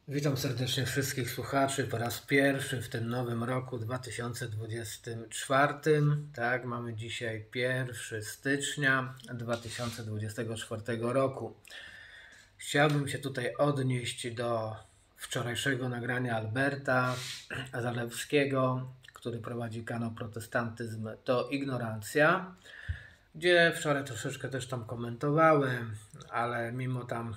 Witam serdecznie wszystkich słuchaczy po raz pierwszy w tym nowym roku 2024. Tak, mamy dzisiaj 1 stycznia 2024 roku. Chciałbym się tutaj odnieść do wczorajszego nagrania Alberta Zalewskiego, który prowadzi kanał Protestantyzm to Ignorancja, gdzie wczoraj troszeczkę też tam komentowałem, ale mimo tam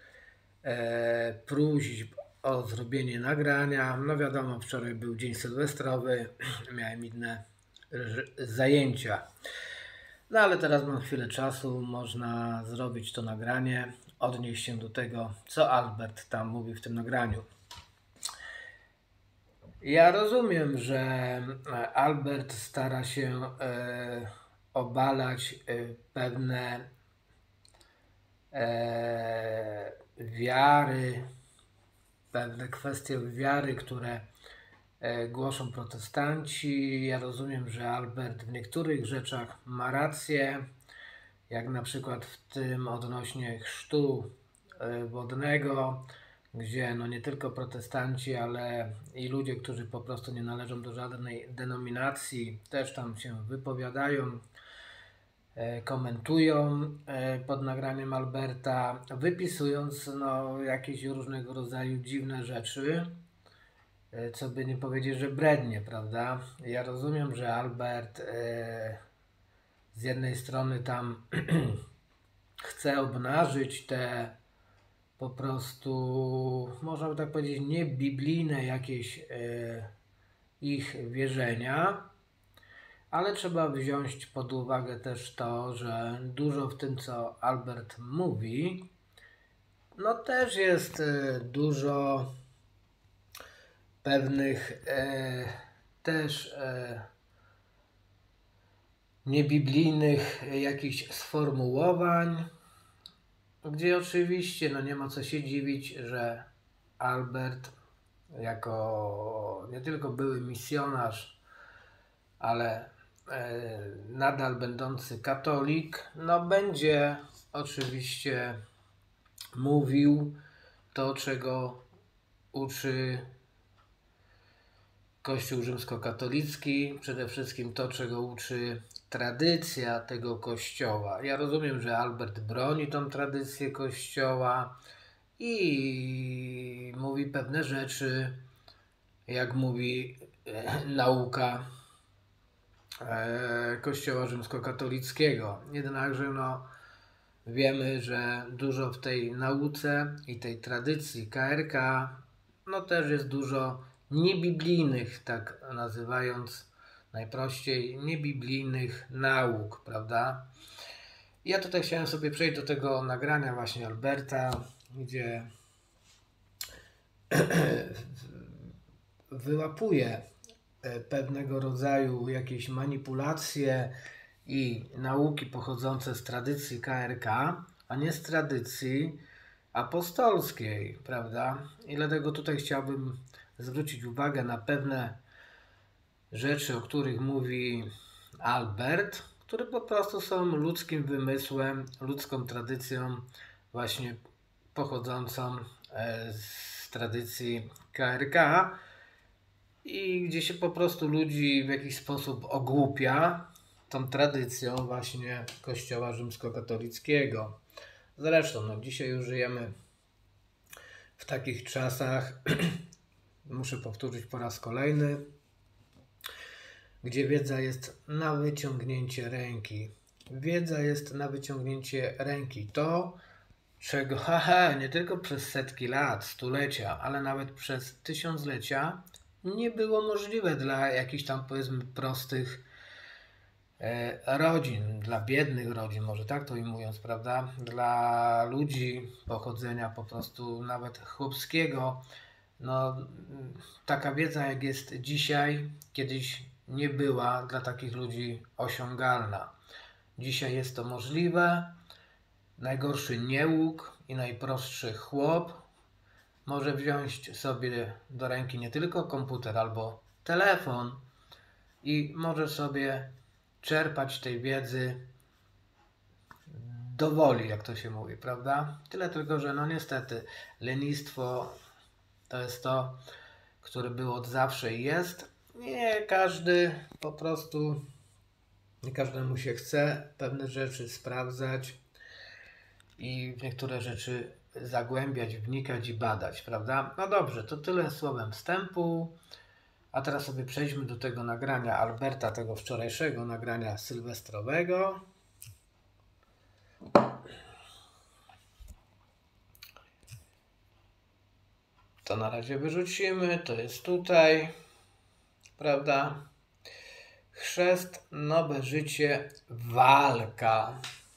próśb o zrobienie nagrania. No wiadomo, wczoraj był dzień sylwestrowy, miałem inne zajęcia. No ale teraz mam chwilę czasu, można zrobić to nagranie, odnieść się do tego, co Albert tam mówi w tym nagraniu. Ja rozumiem, że Albert stara się obalać pewne wiary, pewne kwestie wiary, które głoszą protestanci. Ja rozumiem, że Albert w niektórych rzeczach ma rację, jak na przykład w tym odnośnie chrztu wodnego, gdzie no nie tylko protestanci, ale i ludzie, którzy po prostu nie należą do żadnej denominacji, też tam się wypowiadają, komentują pod nagraniem Alberta, wypisując jakieś różnego rodzaju dziwne rzeczy, co by nie powiedzieć, że brednie, prawda? Ja rozumiem, że Albert z jednej strony tam chce obnażyć te po prostu, można by tak powiedzieć, niebiblijne jakieś ich wierzenia, ale trzeba wziąć pod uwagę też to, że dużo w tym, co Albert mówi, no też jest dużo pewnych też niebiblijnych jakichś sformułowań, gdzie oczywiście no nie ma co się dziwić, że Albert jako nie tylko były misjonarz, ale nadal będący katolik, no będzie oczywiście mówił to, czego uczy Kościół rzymskokatolicki, przede wszystkim to, czego uczy tradycja tego kościoła. Ja rozumiem, że Albert broni tą tradycję kościoła i mówi pewne rzeczy, jak mówi nauka Kościoła rzymskokatolickiego. Jednakże wiemy, że dużo w tej nauce i tej tradycji KRK też jest dużo niebiblijnych, tak nazywając najprościej, niebiblijnych nauk, prawda? Ja tutaj chciałem sobie przejść do tego nagrania właśnie Alberta, gdzie wyłapuje pewnego rodzaju jakieś manipulacje i nauki pochodzące z tradycji KRK, a nie z tradycji apostolskiej, prawda? I dlatego tutaj chciałbym zwrócić uwagę na pewne rzeczy, o których mówi Albert, które po prostu są ludzkim wymysłem, ludzką tradycją właśnie pochodzącą z tradycji KRK i gdzie się po prostu ludzi w jakiś sposób ogłupia tą tradycją właśnie Kościoła rzymskokatolickiego. Zresztą dzisiaj już żyjemy w takich czasach, muszę powtórzyć po raz kolejny, gdzie wiedza jest na wyciągnięcie ręki. Wiedza jest na wyciągnięcie ręki. To, czego nie tylko przez setki lat, stulecia, ale nawet przez tysiąclecia nie było możliwe dla jakichś tam, powiedzmy, prostych rodzin, dla biednych rodzin, może tak to ujmując, prawda? Dla ludzi pochodzenia po prostu nawet chłopskiego. Taka wiedza, jak jest dzisiaj, kiedyś nie była dla takich ludzi osiągalna. Dzisiaj jest to możliwe. Najgorszy niełuk i najprostszy chłop może wziąć sobie do ręki nie tylko komputer albo telefon i może sobie czerpać tej wiedzy do woli, jak to się mówi, prawda? Tyle tylko, że niestety lenistwo To jest to, które było od zawsze i jest. Nie każdy po prostu, nie każdemu się chce pewne rzeczy sprawdzać i w niektóre rzeczy zagłębiać, wnikać i badać, prawda? No dobrze, to tyle słowem wstępu. A teraz sobie przejdźmy do tego nagrania Alberta, tego wczorajszego nagrania sylwestrowego. To na razie wyrzucimy, to jest tutaj, prawda? Chrzest, nowe życie, walka.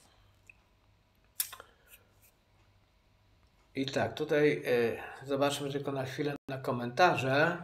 I tak, tutaj zobaczmy tylko na chwilę na komentarze.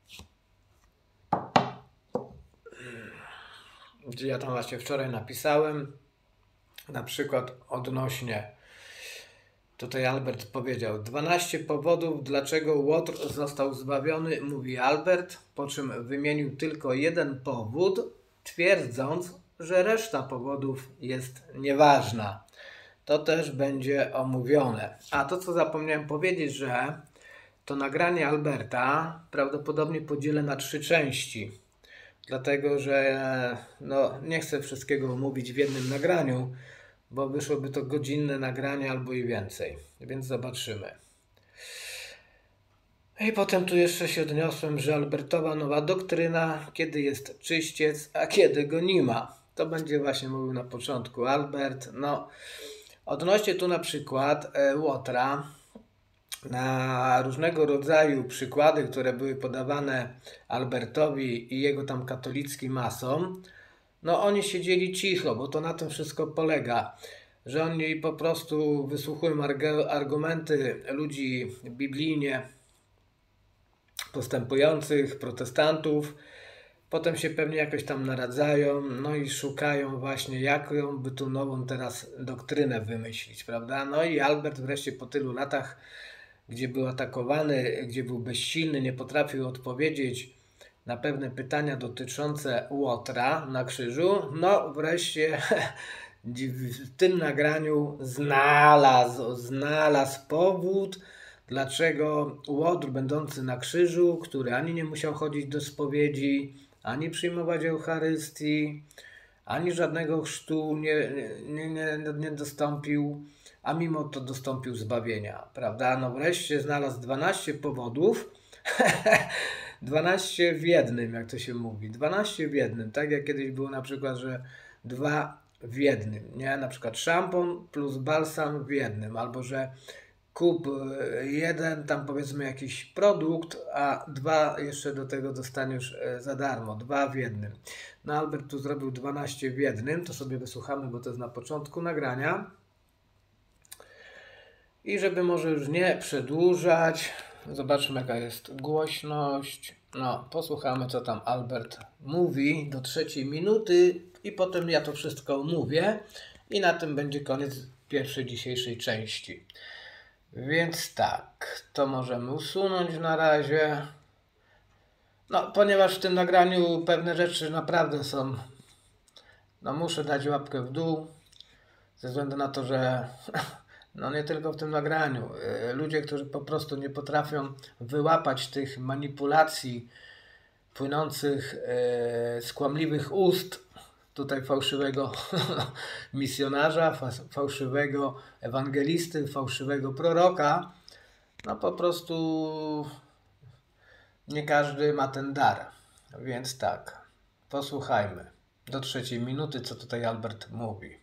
Gdzie ja tam właśnie wczoraj napisałem, na przykład odnośnie, tutaj Albert powiedział, 12 powodów, dlaczego Łotr został zbawiony, mówi Albert, po czym wymienił tylko jeden powód, twierdząc, że reszta powodów jest nieważna. To też będzie omówione. A to, co zapomniałem powiedzieć, że to nagranie Alberta prawdopodobnie podzielę na 3 części. Dlatego, że no, nie chcę wszystkiego omówić w jednym nagraniu, bo wyszłoby to godzinne nagranie albo i więcej. Więc zobaczymy. I potem tu jeszcze się odniosłem, że Albertowa nowa doktryna, kiedy jest czyściec, a kiedy go nie ma. To będzie właśnie mówił na początku Albert. No, odnośnie tu na przykład Łotra, na różnego rodzaju przykłady, które były podawane Albertowi i jego tam katolickim masom, no oni siedzieli cicho, bo to na tym wszystko polega, że oni po prostu wysłuchują argumenty ludzi biblijnie postępujących, protestantów, potem się pewnie jakoś tam naradzają, no i szukają właśnie, jaką by tu nową teraz doktrynę wymyślić, prawda? No i Albert wreszcie po tylu latach, gdzie był atakowany, gdzie był bezsilny, nie potrafił odpowiedzieć na pewne pytania dotyczące Łotra na krzyżu, no wreszcie w tym nagraniu znalazł powód, dlaczego Łotr będący na krzyżu, który ani nie musiał chodzić do spowiedzi, ani przyjmować Eucharystii, ani żadnego chrztu nie dostąpił, a mimo to dostąpił zbawienia, prawda? No wreszcie znalazł 12 powodów, 12 w jednym, jak to się mówi, 12 w jednym, tak jak kiedyś było na przykład, że 2 w jednym, nie? Na przykład szampon plus balsam w jednym, albo że kup jeden, tam powiedzmy jakiś produkt, a 2 jeszcze do tego dostaniesz za darmo, 2 w jednym. No Albert tu zrobił 12 w jednym, to sobie wysłuchamy, bo to jest na początku nagrania. I żeby może już nie przedłużać, zobaczmy jaka jest głośność. No, posłuchamy co tam Albert mówi do 3 minuty i potem ja to wszystko mówię i na tym będzie koniec pierwszej dzisiejszej części. Więc tak, to możemy usunąć na razie. No, ponieważ w tym nagraniu pewne rzeczy naprawdę są, no muszę dać łapkę w dół, ze względu na to, że no nie tylko w tym nagraniu. Ludzie, którzy po prostu nie potrafią wyłapać tych manipulacji płynących z kłamliwych ust tutaj fałszywego misjonarza, fałszywego ewangelisty, fałszywego proroka, no po prostu nie każdy ma ten dar. Więc tak, posłuchajmy do 3 minuty, co tutaj Albert mówi.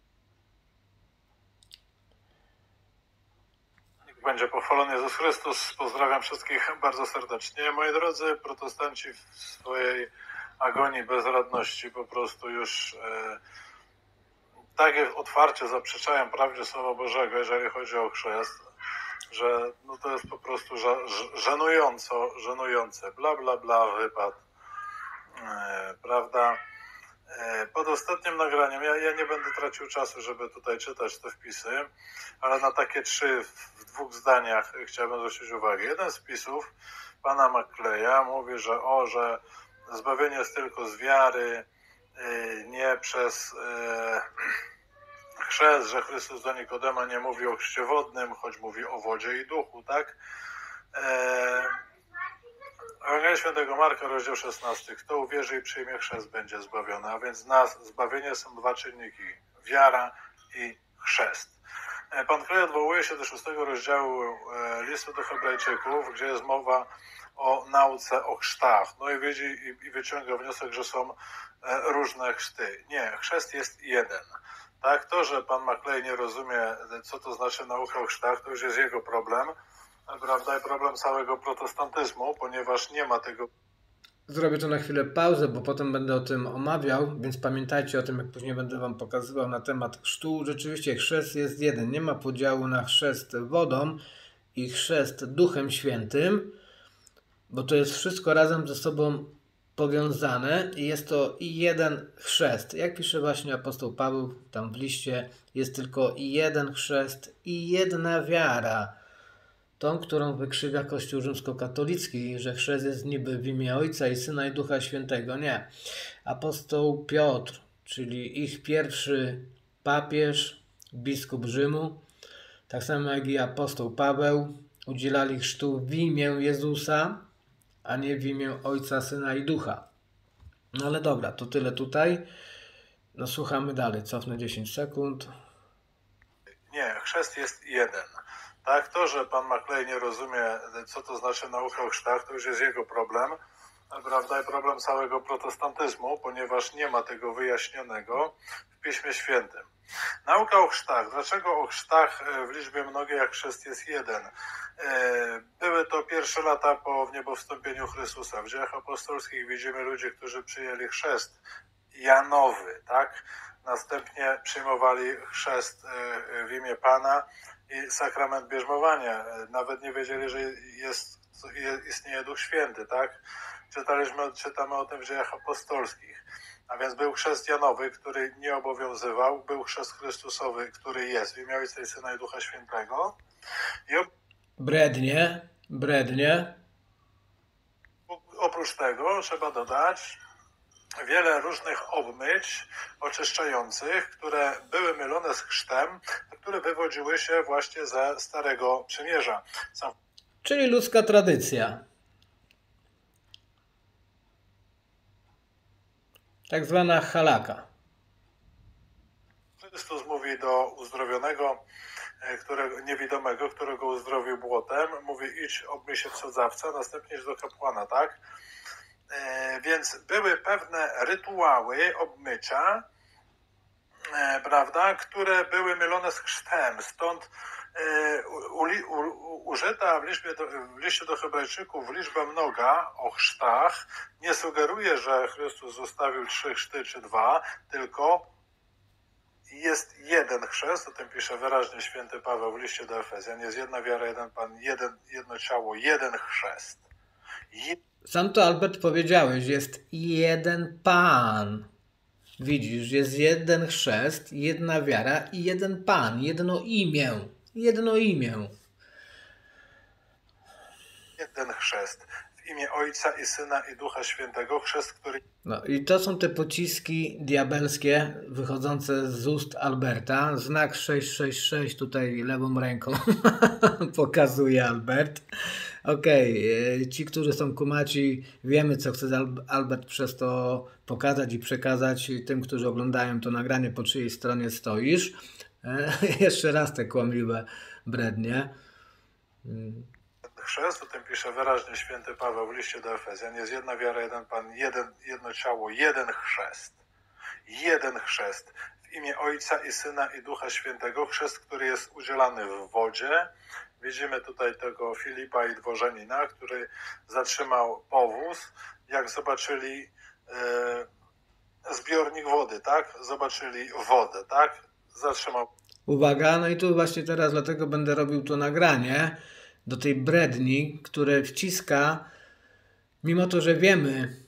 Będzie pochwalony Jezus Chrystus. Pozdrawiam wszystkich bardzo serdecznie. Moi drodzy protestanci, w swojej agonii bezradności po prostu już tak otwarcie zaprzeczają prawdzie Słowa Bożego, jeżeli chodzi o chrzest, że no to jest po prostu żenujące. Bla, bla, bla, wypad. Prawda? Pod ostatnim nagraniem, ja nie będę tracił czasu, żeby tutaj czytać te wpisy, ale na takie 3 w 2 zdaniach chciałbym zwrócić uwagę. Jeden z wpisów pana McCleya mówi, że zbawienie jest tylko z wiary, nie przez chrzest, że Chrystus do Nikodema nie mówi o chrzcie wodnym, choć mówi o wodzie i duchu, tak? Ewangelia Świętego Marka, rozdział 16. Kto uwierzy i przyjmie chrzest, będzie zbawiony. A więc na zbawienie są dwa czynniki. Wiara i chrzest. Pan Klej odwołuje się do 6 rozdziału listu do Hebrajczyków, gdzie jest mowa o nauce o chrztach. No i widzi i wyciąga wniosek, że są różne chrzty. Nie, chrzest jest jeden. Tak, to, że pan Maclay nie rozumie, co to znaczy nauka o chrztach, to już jest jego problem, prawda, i problem całego protestantyzmu, ponieważ nie ma tego. Zrobię tu na chwilę pauzę, bo potem będę o tym omawiał, więc pamiętajcie o tym, jak później będę wam pokazywał na temat chrztu. Rzeczywiście chrzest jest jeden, nie ma podziału na chrzest wodą i chrzest Duchem Świętym, bo to jest wszystko razem ze sobą powiązane i jest to i jeden chrzest. Jak pisze właśnie apostoł Paweł tam w liście, jest tylko i jeden chrzest i jedna wiara. Tą, którą wykrzywia Kościół rzymskokatolicki, że chrzest jest niby w imię Ojca i Syna i Ducha Świętego. Nie. Apostoł Piotr, czyli ich pierwszy papież, biskup Rzymu, tak samo jak i apostoł Paweł, udzielali chrztu w imię Jezusa, a nie w imię Ojca, Syna i Ducha. No ale dobra, to tyle tutaj. No słuchamy dalej, cofnę 10 sekund. Nie, chrzest jest jeden. Tak, to, że pan Maclay nie rozumie, co to znaczy nauka o chrztach, to już jest jego problem, prawda, i problem całego protestantyzmu, ponieważ nie ma tego wyjaśnionego w Piśmie Świętym. Nauka o chrztach. Dlaczego o chrztach w liczbie mnogiej, jak chrzest jest jeden? Były to pierwsze lata po wniebowstąpieniu Chrystusa. W Dziejach Apostolskich widzimy ludzi, którzy przyjęli chrzest Janowy, tak? Następnie przyjmowali chrzest w imię Pana i sakrament bierzmowania. Nawet nie wiedzieli, że istnieje Duch Święty, tak? Czytamy o tym w Dziejach Apostolskich. A więc był chrzest Janowy, który nie obowiązywał, był chrzest Chrystusowy, który jest w imię Ojca i Syna i Ducha Świętego. Brednie. Oprócz tego trzeba dodać wiele różnych obmyć oczyszczających, które były mylone z chrztem, które wywodziły się właśnie ze Starego Przymierza. Czyli ludzka tradycja. Tak zwana halaka. Chrystus mówi do uzdrowionego, niewidomego, którego uzdrowił błotem, mówi: idź, obmyj się w sadzawce, następnie idź do kapłana, tak? Więc były pewne rytuały obmycia, prawda, które były mylone z chrztem. Stąd użyta w liście do Hebrajczyków liczba mnoga o chrztach nie sugeruje, że Chrystus zostawił 3 chrzty czy 2, tylko jest jeden chrzest, o tym pisze wyraźnie święty Paweł w liście do Efezjan. Jest jedna wiara, jeden Pan, jedno ciało, jeden chrzest. Sam to, Albert, powiedziałeś, jest jeden Pan. Widzisz, jest jeden chrzest, jedna wiara i jeden Pan, jedno imię. Jedno imię. Jeden chrzest. W imię Ojca i Syna i Ducha Świętego. Chrzest, który... No i to są te pociski diabelskie wychodzące z ust Alberta. Znak 666 tutaj lewą ręką pokazuje Albert. Okej, ci, którzy są kumaci, wiemy, co chce Albert przez to pokazać i przekazać tym, którzy oglądają to nagranie, po czyjej stronie stoisz. Jeszcze raz te kłamliwe brednie. Chrzest, o tym pisze wyraźnie święty Paweł w liście do Efezjan. Jest jedna wiara, jeden Pan, jedno ciało, jeden chrzest. Jeden chrzest. W imię Ojca i Syna i Ducha Świętego. Chrzest, który jest udzielany w wodzie. Widzimy tutaj tego Filipa i dworzenina, który zatrzymał powóz. Jak zobaczyli zbiornik wody, tak? Zobaczyli wodę, tak? Zatrzymał. Uwaga, no i tu właśnie teraz dlatego będę robił to nagranie do tej bredni, które wciska, mimo to, że wiemy,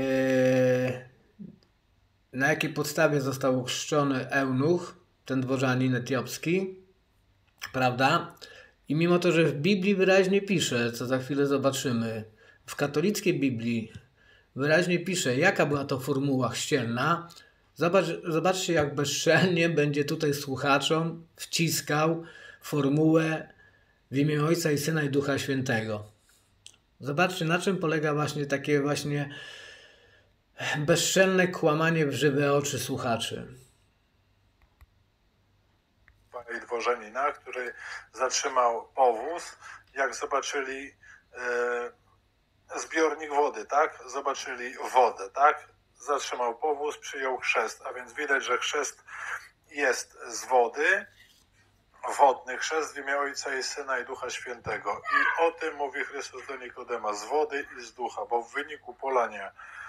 na jakiej podstawie został ochrzczony eunuch, ten dworzanin etiopski, prawda? I mimo to, że w Biblii wyraźnie pisze, co za chwilę zobaczymy, w katolickiej Biblii wyraźnie pisze, jaka była to formuła chrzcielna. Zobaczcie, jak bezczelnie będzie tutaj słuchaczom wciskał formułę w imię Ojca i Syna i Ducha Świętego. Zobaczcie, na czym polega właśnie takie właśnie bezczelne kłamanie w żywe oczy słuchaczy. Panie dworzenina, który zatrzymał powóz, jak zobaczyli zbiornik wody, tak? Zobaczyli wodę, tak? Zatrzymał powóz, przyjął chrzest, a więc widać, że chrzest jest z wody, wodny chrzest w imię Ojca i Syna i Ducha Świętego. I o tym mówi Chrystus do Nikodema, z wody i z ducha, bo w wyniku polania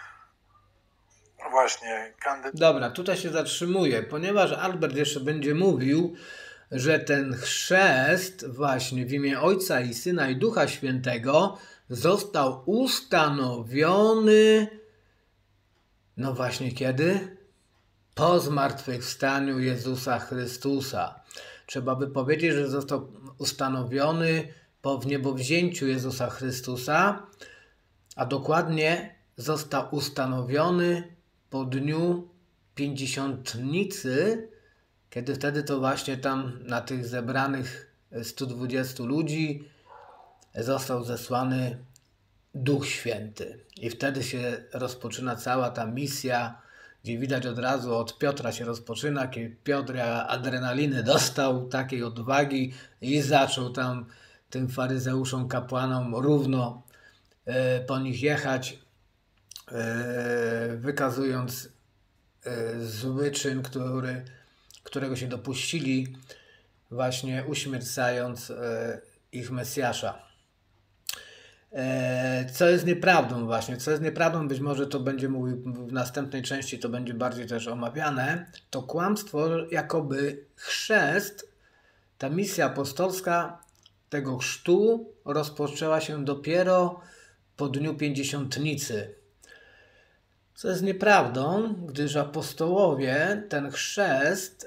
właśnie Dobra, tutaj się zatrzymuję, ponieważ Albert jeszcze będzie mówił, że ten chrzest właśnie w imię Ojca i Syna i Ducha Świętego został ustanowiony, no właśnie kiedy? Po zmartwychwstaniu Jezusa Chrystusa. Trzeba by powiedzieć, że został ustanowiony po wniebowzięciu Jezusa Chrystusa, a dokładnie został ustanowiony po dniu Pięćdziesiątnicy, kiedy wtedy to właśnie tam na tych zebranych 120 ludzi został zesłany Duch Święty. I wtedy się rozpoczyna cała ta misja, gdzie widać od razu od Piotra się rozpoczyna, kiedy Piotr adrenaliny dostał, takiej odwagi i zaczął tam tym faryzeuszom, kapłanom równo po nich jechać, wykazując zły czyn, którego się dopuścili, właśnie uśmiercając ich Mesjasza. Co jest nieprawdą właśnie, co jest nieprawdą, być może to będzie mówił w następnej części, to będzie bardziej też omawiane, to kłamstwo, jakoby chrzest, ta misja apostolska tego chrztu rozpoczęła się dopiero po dniu Pięćdziesiątnicy. Co jest nieprawdą, gdyż apostołowie ten chrzest,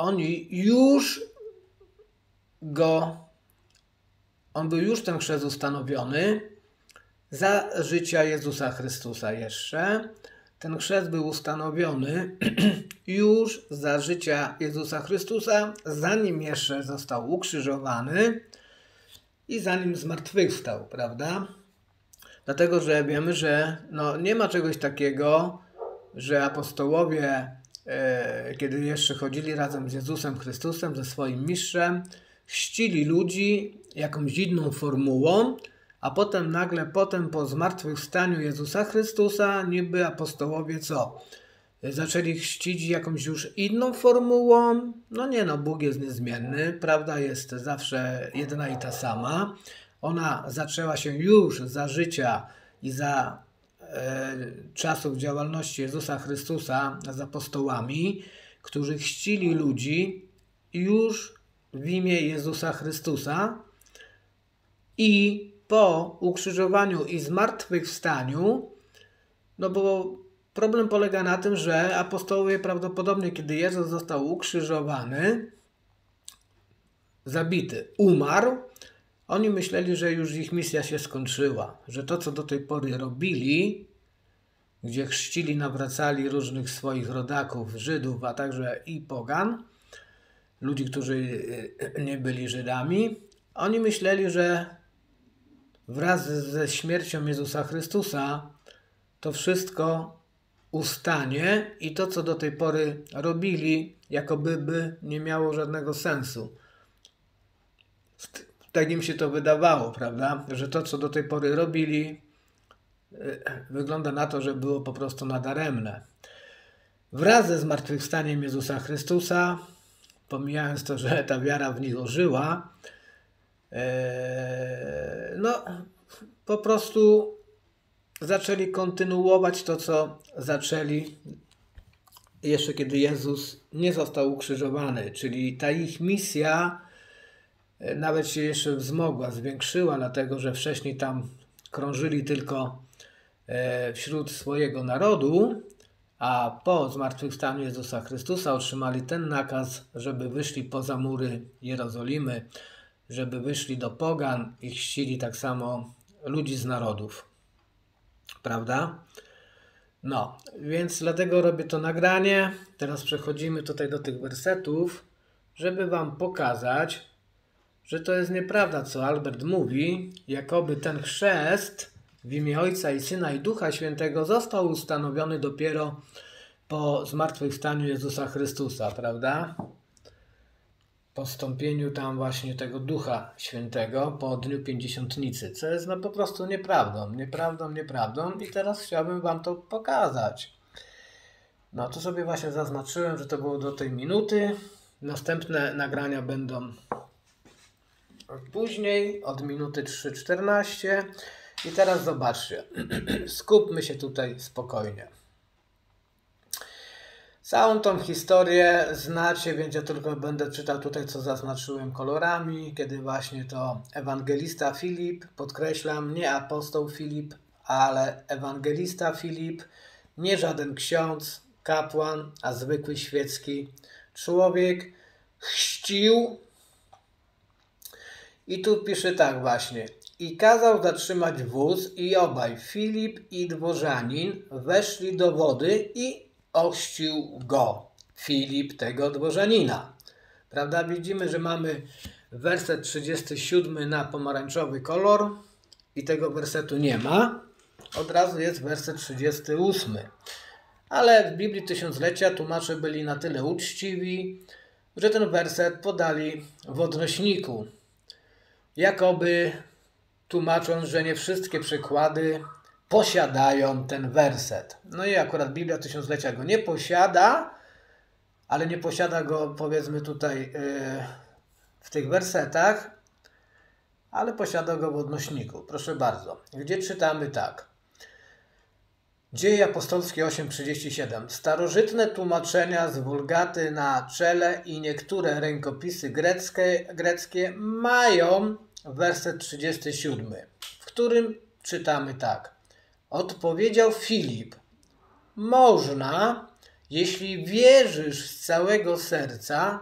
on był już ten chrzest ustanowiony za życia Jezusa Chrystusa jeszcze. Ten chrzest był ustanowiony już za życia Jezusa Chrystusa, zanim jeszcze został ukrzyżowany i zanim zmartwychwstał, prawda? Dlatego, że wiemy, że nie ma czegoś takiego, że apostołowie, kiedy jeszcze chodzili razem z Jezusem Chrystusem, ze swoim mistrzem, chrzcili ludzi jakąś inną formułą, a potem nagle po zmartwychwstaniu Jezusa Chrystusa niby apostołowie co? Zaczęli chrzcić jakąś już inną formułą? Bóg jest niezmienny, prawda jest zawsze jedna i ta sama. Ona zaczęła się już za życia i za czasów działalności Jezusa Chrystusa z apostołami, którzy chrzcili ludzi już w imię Jezusa Chrystusa i po ukrzyżowaniu i zmartwychwstaniu, bo problem polega na tym, że apostołowie prawdopodobnie, kiedy Jezus został ukrzyżowany, zabity, umarł, oni myśleli, że już ich misja się skończyła, że to, co do tej pory robili, gdzie chrzcili, nawracali różnych swoich rodaków, Żydów, a także i pogan, ludzi, którzy nie byli Żydami, oni myśleli, że wraz ze śmiercią Jezusa Chrystusa to wszystko ustanie i to, co do tej pory robili, jakoby nie miało żadnego sensu. Tak im się to wydawało, prawda? Że to, co do tej pory robili, wygląda na to, że było po prostu nadaremne. Wraz ze zmartwychwstaniem Jezusa Chrystusa, pomijając to, że ta wiara w nich ożyła, po prostu zaczęli kontynuować to, co zaczęli jeszcze kiedy Jezus nie został ukrzyżowany, czyli ta ich misja nawet się jeszcze wzmogła, zwiększyła, dlatego że wcześniej tam krążyli tylko wśród swojego narodu, a po zmartwychwstaniu Jezusa Chrystusa otrzymali ten nakaz, żeby wyszli poza mury Jerozolimy, żeby wyszli do pogan i chrzcili tak samo ludzi z narodów. Prawda? Więc dlatego robię to nagranie. Teraz przechodzimy tutaj do tych wersetów, żeby wam pokazać, że to jest nieprawda, co Albert mówi, jakoby ten chrzest w imię Ojca i Syna i Ducha Świętego został ustanowiony dopiero po zmartwychwstaniu Jezusa Chrystusa, prawda? Po wstąpieniu tam właśnie tego Ducha Świętego po dniu Pięćdziesiątnicy, co jest po prostu nieprawdą i teraz chciałbym wam to pokazać. No to sobie właśnie zaznaczyłem, że to było do tej minuty. Następne nagrania będą później, od minuty 3:14. I teraz zobaczcie, skupmy się tutaj spokojnie. Całą tą historię znacie, więc ja tylko będę czytał tutaj, co zaznaczyłem kolorami, kiedy właśnie to ewangelista Filip, podkreślam, nie apostoł Filip, ale ewangelista Filip, nie żaden ksiądz, kapłan, a zwykły świecki człowiek, chrzcił. I tu pisze tak właśnie. I kazał zatrzymać wóz i obaj, Filip i dworzanin, weszli do wody i ochrzcił go. Filip tego dworzanina. Prawda? Widzimy, że mamy werset 37 na pomarańczowy kolor i tego wersetu nie ma. Od razu jest werset 38. Ale w Biblii Tysiąclecia tłumacze byli na tyle uczciwi, że ten werset podali w odnośniku. Jakoby tłumacząc, że nie wszystkie przekłady posiadają ten werset. No i akurat Biblia Tysiąclecia go nie posiada, ale nie posiada go, powiedzmy tutaj w tych wersetach, ale posiada go w odnośniku. Proszę bardzo. Gdzie czytamy tak. Dzieje apostolskie 8:37. Starożytne tłumaczenia z Wulgaty na czele i niektóre rękopisy greckie mają werset 37, w którym czytamy tak. Odpowiedział Filip, można, jeśli wierzysz z całego serca,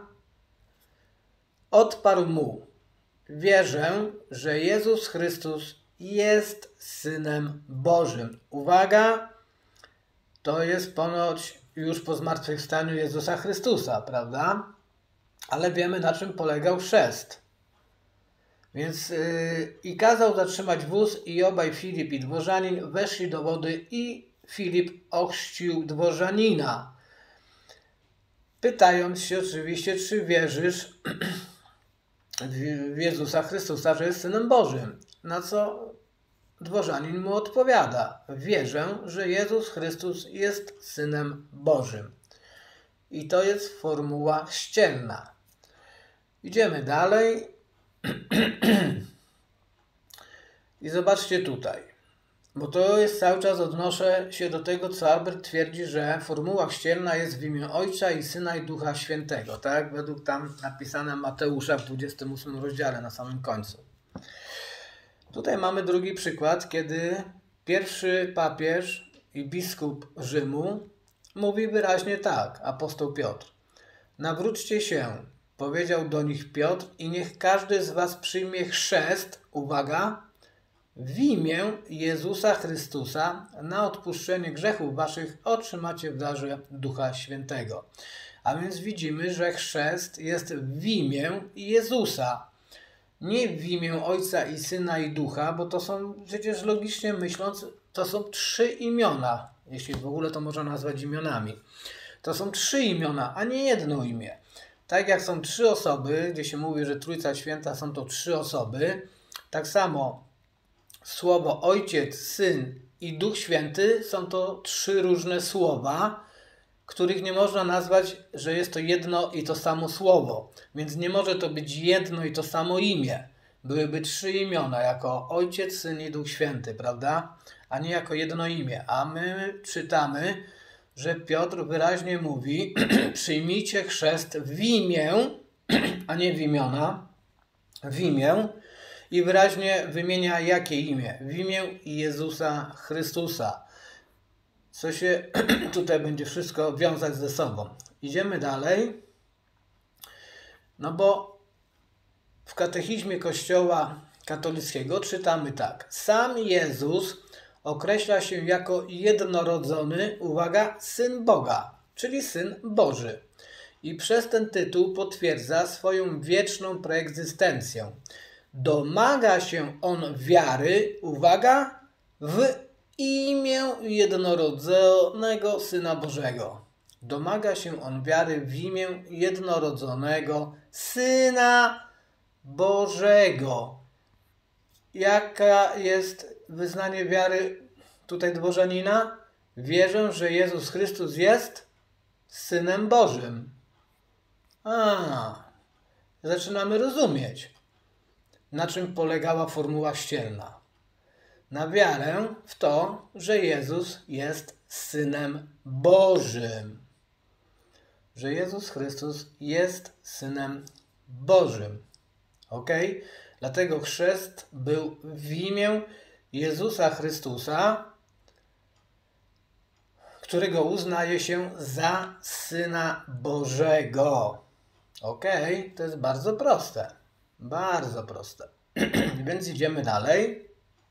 odparł mu, wierzę, że Jezus Chrystus jest Synem Bożym. Uwaga, to jest ponoć już po zmartwychwstaniu Jezusa Chrystusa, prawda? Ale wiemy, na czym polegał chrzest. Więc i kazał zatrzymać wóz i obaj Filip i dworzanin weszli do wody i Filip ochrzcił dworzanina. Pytając się oczywiście, czy wierzysz w Jezusa Chrystusa, że jest Synem Bożym. Na co dworzanin mu odpowiada. Wierzę, że Jezus Chrystus jest Synem Bożym. I to jest formuła chrzcielna. Idziemy dalej. I zobaczcie tutaj, bo to jest cały czas odnoszę się do tego, co Albert twierdzi, że formuła chrzcielna jest w imię Ojca i Syna i Ducha Świętego, tak? Według tam napisane Mateusza w 28 rozdziale na samym końcu. Tutaj mamy drugi przykład, kiedy pierwszy papież i biskup Rzymu mówi wyraźnie tak, apostoł Piotr. Nawróćcie się, powiedział do nich Piotr, i niech każdy z was przyjmie chrzest, uwaga, w imię Jezusa Chrystusa na odpuszczenie grzechów waszych otrzymacie w darze Ducha Świętego. A więc widzimy, że chrzest jest w imię Jezusa. Nie w imię Ojca i Syna i Ducha, bo to są przecież logicznie myśląc, to są 3 imiona, jeśli w ogóle to można nazwać imionami. To są 3 imiona, a nie jedno imię. Tak jak są 3 osoby, gdzie się mówi, że Trójca Święta są to 3 osoby, tak samo słowo Ojciec, Syn i Duch Święty są to 3 różne słowa, których nie można nazwać, że jest to jedno i to samo słowo. Więc nie może to być jedno i to samo imię. Byłyby 3 imiona, jako Ojciec, Syn i Duch Święty, prawda? A nie jako jedno imię. A my czytamy, że Piotr wyraźnie mówi, przyjmijcie chrzest w imię, a nie w imiona, w imię, i wyraźnie wymienia jakie imię? W imię Jezusa Chrystusa. Co się tutaj będzie wszystko wiązać ze sobą. Idziemy dalej. No bo w katechizmie Kościoła katolickiego czytamy tak. Sam Jezus określa się jako jednorodzony, uwaga, Syn Boga, czyli Syn Boży. i przez ten tytuł potwierdza swoją wieczną preegzystencję. Domaga się on wiary, uwaga, w imię jednorodzonego Syna Bożego. Domaga się on wiary w imię jednorodzonego Syna Bożego. Jaka jest wyznanie wiary tutaj dworzanina? Wierzę, że Jezus Chrystus jest Synem Bożym. Zaczynamy rozumieć, na czym polegała formuła ścielna. Na wiarę w to, że Jezus jest Synem Bożym. Że Jezus Chrystus jest Synem Bożym. Ok? Dlatego chrzest był w imię Jezusa Chrystusa, którego uznaje się za Syna Bożego. Ok? To jest bardzo proste. Bardzo proste. Więc idziemy dalej.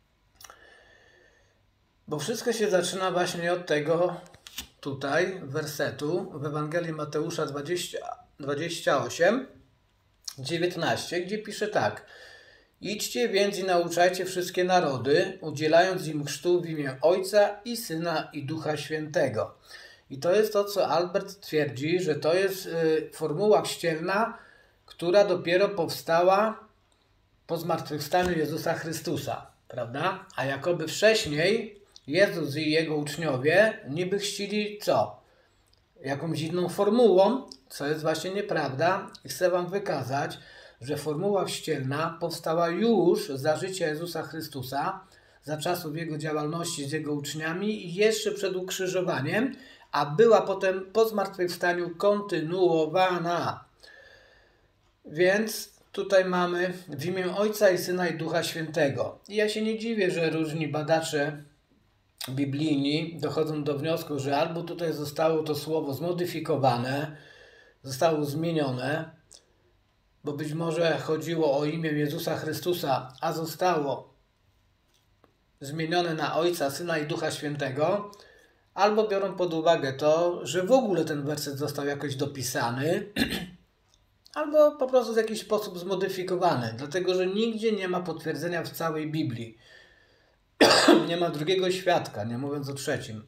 Bo wszystko się zaczyna właśnie od tego tutaj wersetu w Ewangelii Mateusza 28, 19, gdzie pisze tak. Idźcie więc i nauczajcie wszystkie narody, udzielając im chrztu w imię Ojca i Syna i Ducha Świętego. I to jest to, co Albert twierdzi, że to jest formuła chrzcielna, która dopiero powstała po zmartwychwstaniu Jezusa Chrystusa, prawda? A jakoby wcześniej Jezus i Jego uczniowie niby chrzcili co? Jakąś inną formułą, co jest właśnie nieprawda. I chcę Wam wykazać, że formuła chrzcielna powstała już za życia Jezusa Chrystusa, za czasów Jego działalności z Jego uczniami i jeszcze przed ukrzyżowaniem, a była potem po zmartwychwstaniu kontynuowana. Więc tutaj mamy w imię Ojca i Syna i Ducha Świętego. I ja się nie dziwię, że różni badacze biblijni dochodzą do wniosku, że albo tutaj zostało to słowo zmodyfikowane, zostało zmienione, bo być może chodziło o imię Jezusa Chrystusa, a zostało zmienione na Ojca, Syna i Ducha Świętego, albo biorą pod uwagę to, że w ogóle ten werset został jakoś dopisany, albo po prostu w jakiś sposób zmodyfikowany, dlatego że nigdzie nie ma potwierdzenia w całej Biblii. Nie ma drugiego świadka, nie mówiąc o trzecim.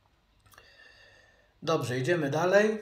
Dobrze, idziemy dalej.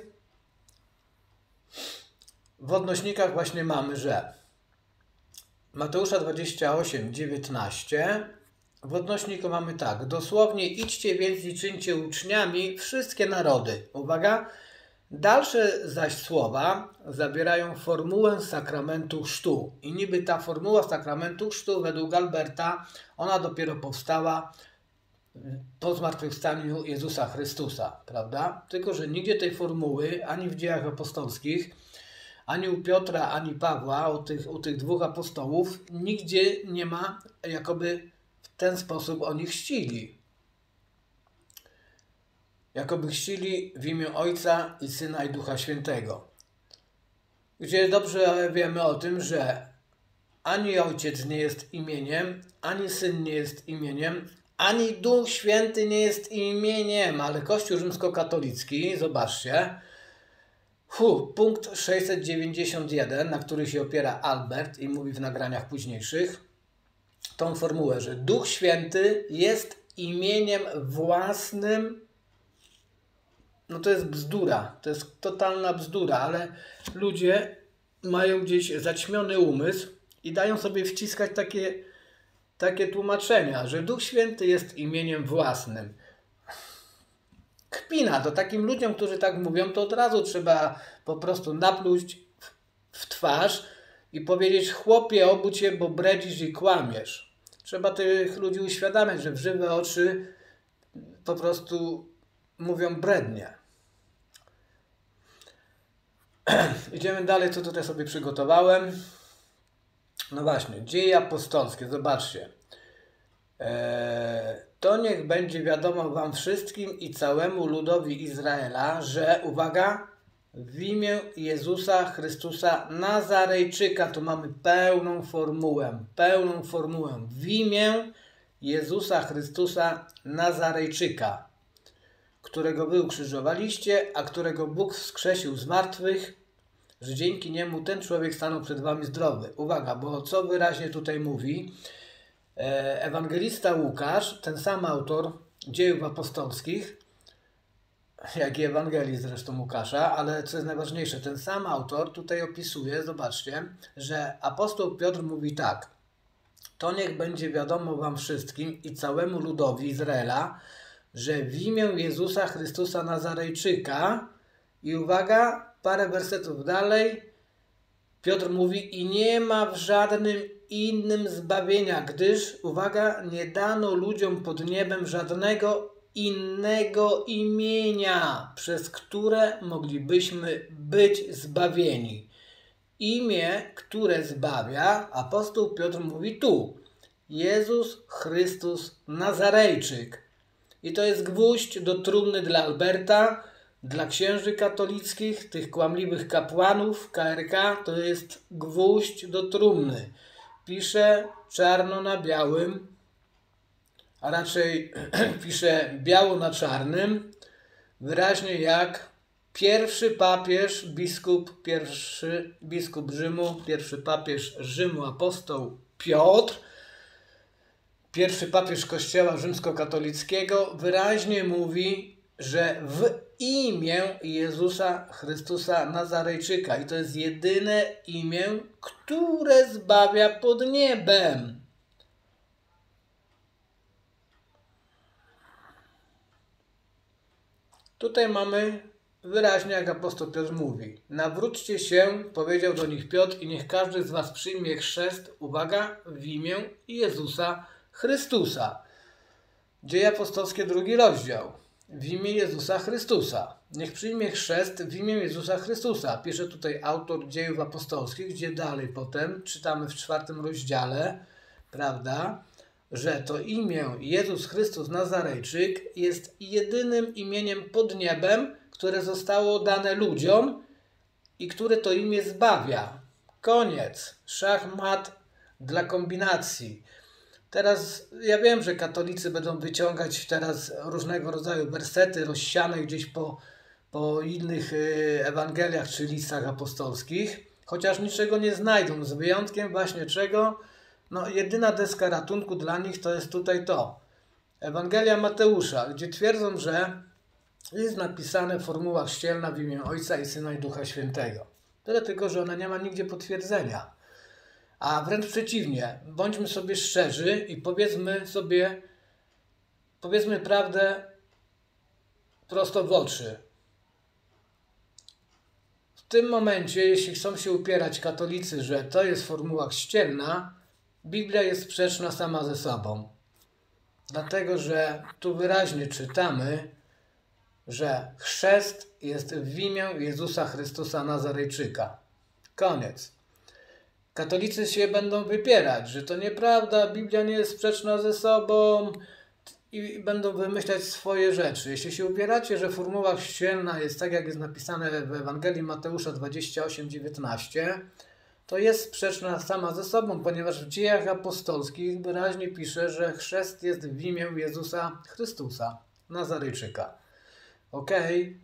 W odnośnikach właśnie mamy, że Mateusza 28, 19. W odnośniku mamy tak. Dosłownie idźcie więc i czyńcie uczniami wszystkie narody. Uwaga. Dalsze zaś słowa zawierają formułę sakramentu chrztu. I niby ta formuła sakramentu chrztu według Alberta, ona dopiero powstała po zmartwychwstaniu Jezusa Chrystusa, prawda? Tylko że nigdzie tej formuły, ani w Dziejach Apostolskich, ani u Piotra, ani Pawła, u tych dwóch apostołów, nigdzie nie ma, jakoby w ten sposób oni chrzcili. Jakoby chrzcili w imię Ojca i Syna i Ducha Świętego. Gdzie dobrze wiemy o tym, że ani Ojciec nie jest imieniem, ani Syn nie jest imieniem, ani Duch Święty nie jest imieniem, ale Kościół rzymskokatolicki, zobaczcie, punkt 691, na który się opiera Albert i mówi w nagraniach późniejszych, tą formułę, że Duch Święty jest imieniem własnym. No to jest bzdura, to jest totalna bzdura, ale ludzie mają gdzieś zaćmiony umysł i dają sobie wciskać takie tłumaczenia, że Duch Święty jest imieniem własnym. Kpina, to takim ludziom, którzy tak mówią, to od razu trzeba po prostu napluć w twarz i powiedzieć: chłopie, obudź się, bo bredzisz i kłamiesz. Trzeba tych ludzi uświadamiać, że w żywe oczy po prostu mówią brednie. Idziemy dalej, co tutaj sobie przygotowałem. No właśnie, Dzieje apostolskie, zobaczcie. To niech będzie wiadomo wam wszystkim i całemu ludowi Izraela, że, uwaga, w imię Jezusa Chrystusa Nazarejczyka, tu mamy pełną formułę, w imię Jezusa Chrystusa Nazarejczyka, którego wy ukrzyżowaliście, a którego Bóg wskrzesił z martwych, że dzięki niemu ten człowiek stanął przed wami zdrowy. Uwaga, bo co wyraźnie tutaj mówi ewangelista Łukasz, ten sam autor Dziejów Apostolskich, jak i Ewangelii zresztą Łukasza, ale co jest najważniejsze, ten sam autor tutaj opisuje, zobaczcie, że apostoł Piotr mówi tak: to niech będzie wiadomo wam wszystkim i całemu ludowi Izraela, że w imię Jezusa Chrystusa Nazarejczyka, i uwaga, parę wersetów dalej, Piotr mówi: i nie ma w żadnym innym zbawienia, gdyż, uwaga, nie dano ludziom pod niebem żadnego innego imienia, przez które moglibyśmy być zbawieni. Imię, które zbawia, apostoł Piotr mówi tu: Jezus Chrystus Nazarejczyk. I to jest gwóźdź do trumny dla Alberta, dla księży katolickich, tych kłamliwych kapłanów KRK, to jest gwóźdź do trumny. Pisze czarno na białym, a raczej pisze biało na czarnym, wyraźnie jak pierwszy papież, biskup Rzymu, pierwszy papież Rzymu, apostoł Piotr, pierwszy papież Kościoła rzymskokatolickiego, wyraźnie mówi, że w imię Jezusa Chrystusa Nazarejczyka. I to jest jedyne imię, które zbawia pod niebem. Tutaj mamy wyraźnie, jak apostoł Piotr mówi: nawróćcie się, powiedział do nich Piotr, i niech każdy z was przyjmie chrzest, uwaga, w imię Jezusa Chrystusa. Dzieje apostolskie, 2 rozdział. W imię Jezusa Chrystusa. Niech przyjmie chrzest w imię Jezusa Chrystusa. Pisze tutaj autor Dziejów Apostolskich, gdzie dalej potem czytamy w 4 rozdziale, prawda, że to imię Jezus Chrystus Nazarejczyk jest jedynym imieniem pod niebem, które zostało dane ludziom i które to imię zbawia. Koniec. Szachmat dla kombinacji. Teraz ja wiem, że katolicy będą wyciągać teraz różnego rodzaju wersety rozsiane gdzieś po innych Ewangeliach czy listach apostolskich, chociaż niczego nie znajdą, z wyjątkiem właśnie czego? No, jedyna deska ratunku dla nich to jest tutaj to. Ewangelia Mateusza, gdzie twierdzą, że jest napisane formuła chrzcielna w imię Ojca i Syna i Ducha Świętego. Tyle tylko, że ona nie ma nigdzie potwierdzenia. A wręcz przeciwnie, bądźmy sobie szczerzy i powiedzmy prawdę prosto w oczy. W tym momencie, jeśli chcą się upierać katolicy, że to jest formuła chrzcielna, Biblia jest sprzeczna sama ze sobą. Dlatego, że tu wyraźnie czytamy, że chrzest jest w imię Jezusa Chrystusa Nazarejczyka. Koniec. Katolicy się będą wypierać, że to nieprawda, Biblia nie jest sprzeczna ze sobą i będą wymyślać swoje rzeczy. Jeśli się upieracie, że formuła chrzcielna jest tak, jak jest napisane w Ewangelii Mateusza 28:19, to jest sprzeczna sama ze sobą, ponieważ w Dziejach Apostolskich wyraźnie pisze, że chrzest jest w imię Jezusa Chrystusa Nazarejczyka. Okej?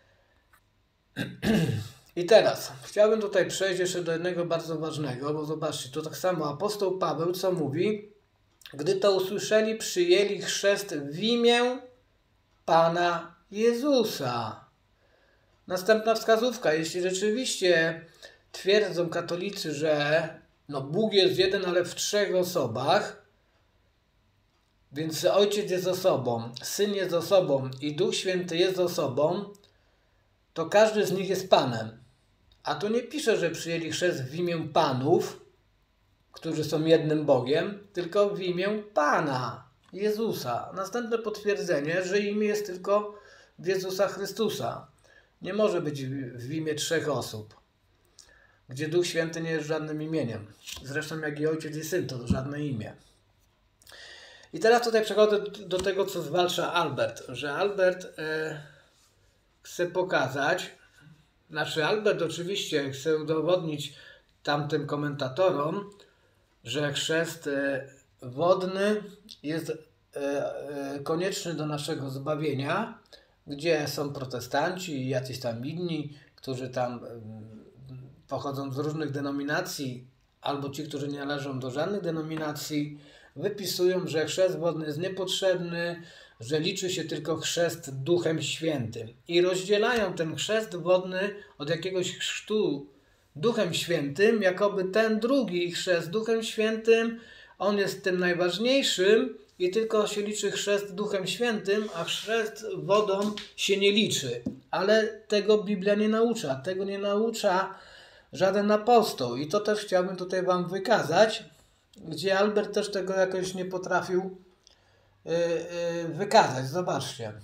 I teraz chciałbym tutaj przejść jeszcze do jednego bardzo ważnego, bo zobaczcie, to tak samo apostoł Paweł co mówi: gdy to usłyszeli, przyjęli chrzest w imię Pana Jezusa. Następna wskazówka: jeśli rzeczywiście twierdzą katolicy, że Bóg jest jeden, ale w 3 osobach, więc Ojciec jest osobą, Syn jest osobą i Duch Święty jest osobą, to każdy z nich jest Panem. A tu nie pisze, że przyjęli chrzest w imię Panów, którzy są jednym Bogiem, tylko w imię Pana Jezusa. Następne potwierdzenie, że imię jest tylko w Jezusa Chrystusa. Nie może być w imię 3 osób, gdzie Duch Święty nie jest żadnym imieniem. Zresztą jak i Ojciec i Syn to żadne imię. I teraz tutaj przechodzę do tego, co zwalcza Albert, że Albert chce pokazać, Albert oczywiście chce udowodnić tamtym komentatorom, że chrzest wodny jest konieczny do naszego zbawienia, gdzie są protestanci i jacyś tam inni, którzy tam pochodzą z różnych denominacji, albo ci, którzy nie należą do żadnych denominacji, wypisują, że chrzest wodny jest niepotrzebny, że liczy się tylko chrzest Duchem Świętym. I rozdzielają ten chrzest wodny od jakiegoś chrztu Duchem Świętym, jakoby ten drugi chrzest Duchem Świętym, on jest tym najważniejszym i tylko się liczy chrzest Duchem Świętym, a chrzest wodą się nie liczy. Ale tego Biblia nie naucza. Tego nie naucza żaden apostoł. I to też chciałbym tutaj wam wykazać, gdzie Albert też tego jakoś nie potrafił wykazać. Zobaczcie.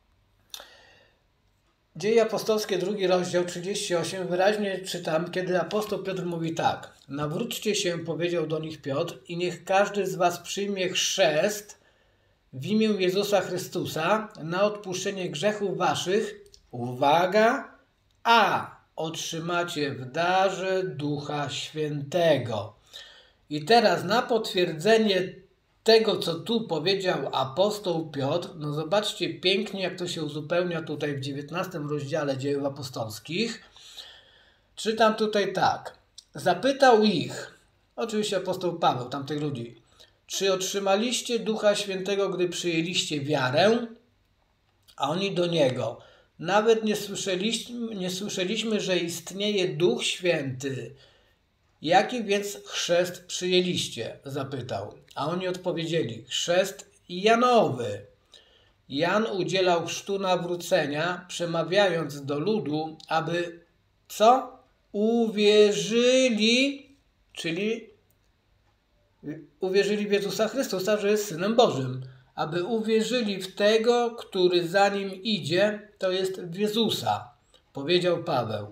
Dzieje apostolskie, 2 rozdział, 38, wyraźnie czytam, kiedy apostoł Piotr mówi tak. Nawróćcie się, powiedział do nich Piotr, i niech każdy z was przyjmie chrzest w imię Jezusa Chrystusa na odpuszczenie grzechów waszych. Uwaga! A otrzymacie w darze Ducha Świętego. I teraz na potwierdzenie tego, co tu powiedział apostoł Piotr, no zobaczcie pięknie, jak to się uzupełnia tutaj w 19 rozdziale Dziejów Apostolskich. Czytam tutaj tak. Zapytał ich, oczywiście apostoł Paweł, tamtych ludzi, czy otrzymaliście Ducha Świętego, gdy przyjęliście wiarę? A oni do niego, nawet nie słyszeliśmy, że istnieje Duch Święty. Jaki więc chrzest przyjęliście? Zapytał. A oni odpowiedzieli, chrzest Janowy. Jan udzielał chrztu nawrócenia, przemawiając do ludu, aby co? Uwierzyli, czyli uwierzyli w Jezusa Chrystusa, że jest Synem Bożym. Aby uwierzyli w tego, który za nim idzie, to jest w Jezusa, powiedział Paweł.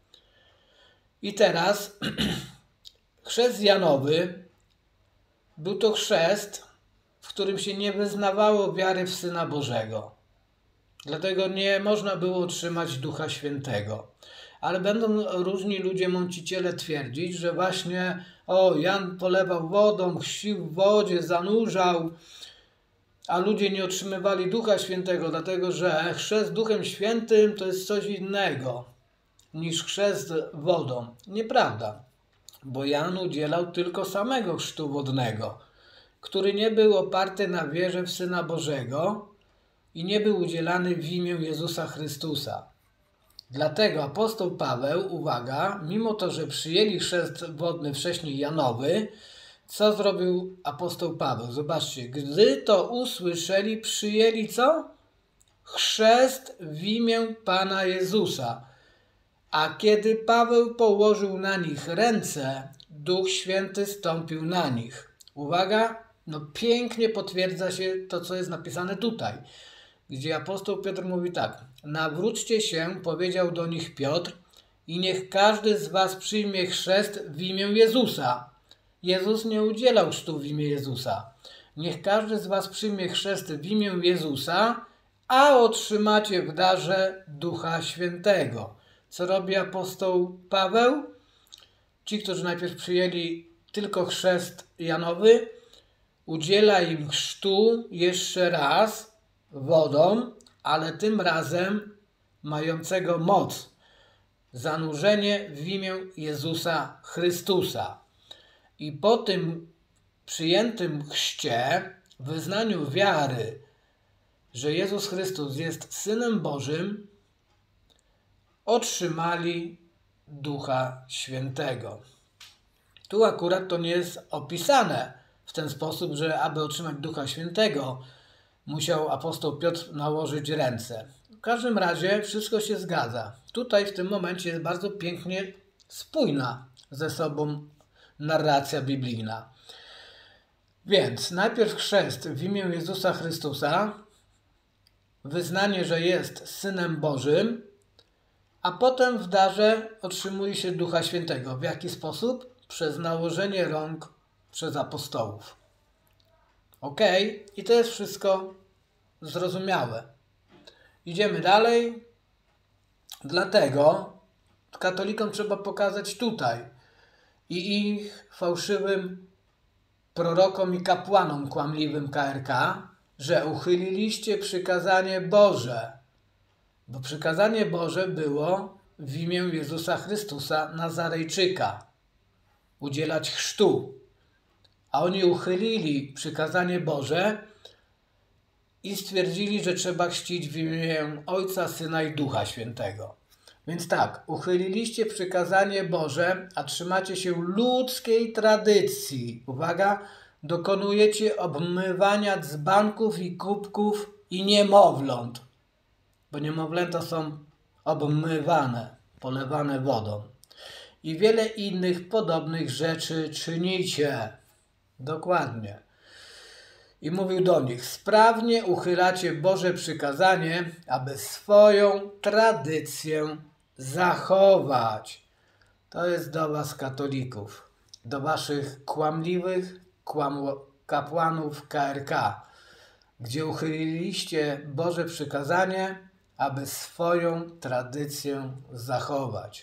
I teraz chrzest Janowy był to chrzest, w którym się nie wyznawało wiary w Syna Bożego. Dlatego nie można było otrzymać Ducha Świętego. Ale będą różni ludzie, mąciciele twierdzić, że właśnie Jan polewał wodą, chrzcił w wodzie, zanurzał, a ludzie nie otrzymywali Ducha Świętego, dlatego że chrzest Duchem Świętym to jest coś innego niż chrzest wodą. Nieprawda, bo Jan udzielał tylko samego chrztu wodnego, który nie był oparty na wierze w Syna Bożego i nie był udzielany w imię Jezusa Chrystusa. Dlatego apostoł Paweł, uwaga, mimo to, że przyjęli chrzest wodny wcześniej Janowy, co zrobił apostoł Paweł? Zobaczcie, gdy to usłyszeli, przyjęli co? Chrzest w imię Pana Jezusa. A kiedy Paweł położył na nich ręce, Duch Święty stąpił na nich. Uwaga, no pięknie potwierdza się to, co jest napisane tutaj, gdzie apostoł Piotr mówi tak. Nawróćcie się, powiedział do nich Piotr, i niech każdy z was przyjmie chrzest w imię Jezusa. Jezus nie udzielał chrztu w imię Jezusa. Niech każdy z was przyjmie chrzest w imię Jezusa, a otrzymacie w darze Ducha Świętego. Co robi apostoł Paweł? Ci, którzy najpierw przyjęli tylko chrzest Janowy, udziela im chrztu jeszcze raz wodą, ale tym razem mającego moc. Zanurzenie w imię Jezusa Chrystusa. I po tym przyjętym chrzcie, wyznaniu wiary, że Jezus Chrystus jest Synem Bożym, otrzymali Ducha Świętego. Tu akurat to nie jest opisane w ten sposób, że aby otrzymać Ducha Świętego, musiał apostoł Piotr nałożyć ręce. W każdym razie wszystko się zgadza. Tutaj w tym momencie jest bardzo pięknie spójna ze sobą narracja biblijna. Więc najpierw chrzest w imię Jezusa Chrystusa, wyznanie, że jest Synem Bożym, a potem w darze otrzymuje się Ducha Świętego. W jaki sposób? Przez nałożenie rąk przez apostołów. Ok? I to jest wszystko zrozumiałe. Idziemy dalej. Dlatego katolikom trzeba pokazać tutaj i ich fałszywym prorokom i kapłanom kłamliwym KRK, że uchyliliście przykazanie Boże, Bo przykazanie Boże było w imię Jezusa Chrystusa Nazarejczyka udzielać chrztu. A oni uchylili przykazanie Boże i stwierdzili, że trzeba chrzcić w imię Ojca, Syna i Ducha Świętego. Więc tak, uchyliliście przykazanie Boże, a trzymacie się ludzkiej tradycji. Uwaga, dokonujecie obmywania dzbanków i kubków i niemowląt. Bo niemowlęta są obmywane, polewane wodą. I wiele innych podobnych rzeczy czynicie. Dokładnie. I mówił do nich: sprawnie uchylacie Boże przykazanie, aby swoją tradycję zachować. To jest do was, katolików, do waszych kłamliwych kapłanów KRK, gdzie uchyliliście Boże przykazanie, aby swoją tradycję zachować.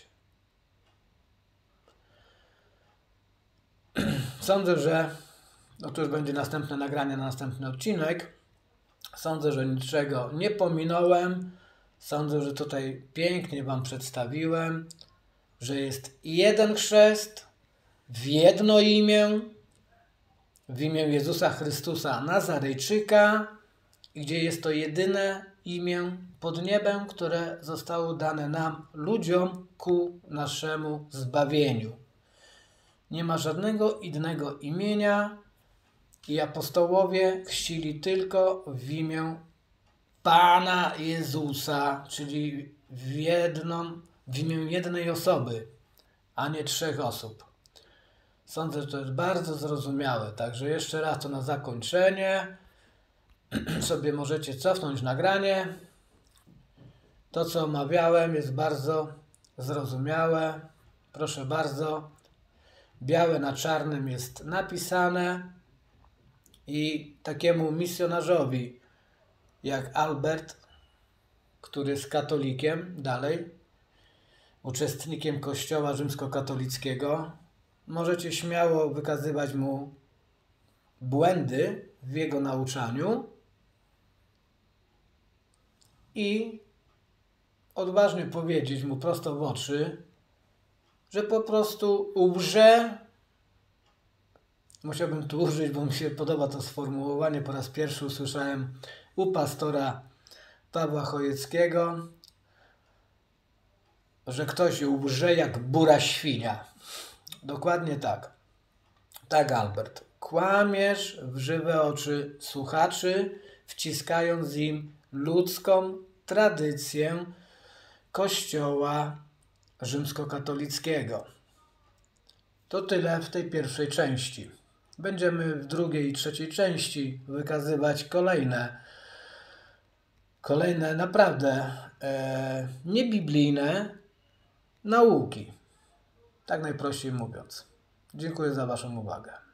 Sądzę, że to już będzie następne nagranie na następny odcinek. Sądzę, że niczego nie pominąłem. Sądzę, że tutaj pięknie wam przedstawiłem, że jest jeden chrzest w jedno imię, w imię Jezusa Chrystusa Nazarejczyka, gdzie jest to jedyne imię pod niebem, które zostało dane nam, ludziom, ku naszemu zbawieniu. Nie ma żadnego innego imienia i apostołowie chrzcili tylko w imię Pana Jezusa, czyli w imię jednej osoby, a nie 3 osób. Sądzę, że to jest bardzo zrozumiałe. Także jeszcze raz to na zakończenie. Sobie możecie cofnąć nagranie. To, co omawiałem, jest bardzo zrozumiałe. Proszę bardzo. Białe na czarnym jest napisane i takiemu misjonarzowi jak Albert, który jest katolikiem dalej, uczestnikiem Kościoła rzymskokatolickiego, możecie śmiało wykazywać mu błędy w jego nauczaniu i odważnie powiedzieć mu prosto w oczy, że po prostu łże. Musiałbym tu użyć, bo mi się podoba to sformułowanie. Po raz pierwszy usłyszałem u pastora Pawła Chojeckiego, że ktoś łże jak bura świnia. Dokładnie tak. Tak, Albert. Kłamiesz w żywe oczy słuchaczy, wciskając im ludzką tradycję Kościoła rzymskokatolickiego. To tyle w tej pierwszej części. Będziemy w drugiej i trzeciej części wykazywać kolejne naprawdę niebiblijne nauki. Tak najprościej mówiąc. Dziękuję za waszą uwagę.